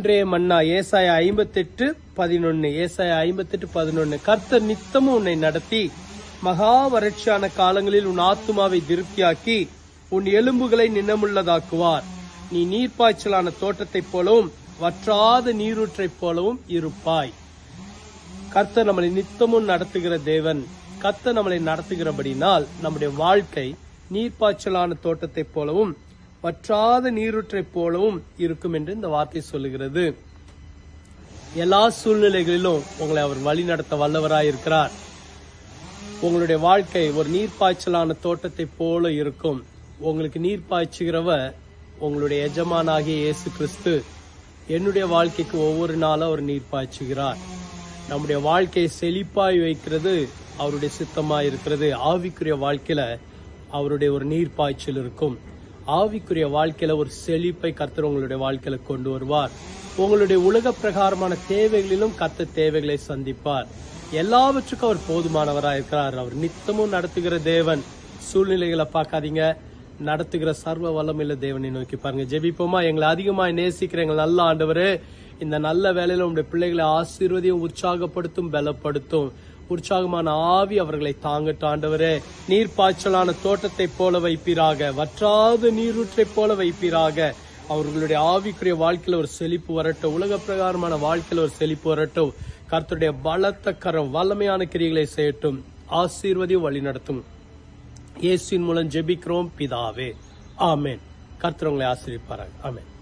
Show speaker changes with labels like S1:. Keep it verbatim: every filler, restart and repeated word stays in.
S1: அன்றைய மன்னா. ஏசாயா ஐம்பத்தி எட்டு பதினொன்னு ஏசாயா ஐம்பத்தி எட்டு பதினொன்னு கர்த்தர் நித்தமும் உன்னை நடத்தி மகா வறட்சியான காலங்களில் உன் ஆத்துமாவை திருப்தியாக்கி உன் எலும்புகளை நினமுள்ளதாக்குவார். நீ நீர்ப்பாய்ச்சலான தோட்டத்தைப் போலவும் வற்றாத நீரூற்றைப் போலவும் இருப்பாய். கர்த்தர் நம்மளை நித்தமும் நடத்துகிற தேவன். கர்த்தர் நம்மளை நடத்துகிறபடினால் நம்முடைய வாழ்க்கை நீர்ப்பாய்ச்சலான தோட்டத்தைப் போலவும் வற்றாத நீரூற்றைப் போலவும் இருக்கும் என்று இந்த வார்த்தை சொல்லுகிறது. எல்லா சூழ்நிலைகளிலும் உங்களை அவர் வழி நடத்த வல்லவராயிருக்கிறார். உங்களுடைய வாழ்க்கை ஒரு நீர்ப்பாய்ச்சலான தோட்டத்தைப் போல இருக்கும். உங்களுக்கு நீர் பாய்ச்சுகிறவர் உங்களுடைய எஜமானாகிய இயேசு கிறிஸ்து. என்னுடைய வாழ்க்கைக்கு ஒவ்வொரு நாளும் அவர் நீர் பாய்ச்சுகிறார். நம்முடைய வாழ்க்கையை செழிப்பாய் வைக்கிறது அவருடைய சித்தமாய் இருக்கிறது. ஆவிக்குரிய வாழ்க்கையில அவருடைய ஒரு நீர் பாய்ச்சல் இருக்கும். ஆவிக்குரிய வாழ்க்கையில ஒரு செழிப்பை கர்த்தர் உங்களுடைய வாழ்க்கையில கொண்டு வருவார். உங்களுடைய உலக பிரகாரமான தேவைகளிலும் கர்த்தர் தேவைகளை சந்திப்பார். எல்லாவற்றுக்கும் அவர் போதுமானவராக இருக்கிறார். அவர் நித்தமும் நடத்துகிற தேவன். சூழ்நிலைகளை பார்க்காதீங்க, நடத்துகிற சர்வ வல்லமையுள்ள தேவனை நோக்கி பாருங்க. ஜெபிப்போமா? எங்களை அதிகமாய் நேசிக்கிற எங்கள் நல்ல ஆண்டவரே, இந்த நல்ல வேலையில உங்களுடைய பிள்ளைகளை ஆசீர்வதியும், உற்சாகப்படுத்தும், பலப்படுத்தும். உற்சாகமான ஆவி அவர்களை தாங்கட்டும் ஆண்டவரே. நீர் பாய்ச்சலான தோட்டத்தை போல வைப்பீராக, வற்றாத நீரூற்றை போல வைப்பீராக. அவர்களுடைய ஆவிக்குரிய வாழ்க்கையில ஒரு செழிப்பு வரட்டும். உலக பிரகாரமான வாழ்க்கையில ஒரு செழிப்பு வரட்டும். கர்த்தருடைய பலத்த கரம் வல்லமையான கிரியைகளை செய்யட்டும். ஆசீர்வதியும் வழி நடத்தும். இயேசுவின் மூலம் ஜெபிக்கிறோம் பிதாவே, ஆமென். கர்த்தர் உங்களை ஆசீர்வதிப்பாராக. ஆமென்.